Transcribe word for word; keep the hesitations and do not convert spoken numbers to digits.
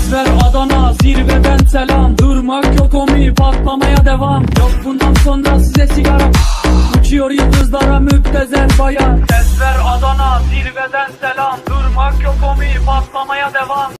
Desver Adana zirveden selam. Durmak yok omi, patlamaya devam. Yok bundan sonra size sigara. Uçuyor yıldızlara müptezel bayan. Desver Adana zirveden selam. Durmak yok omi, patlamaya devam.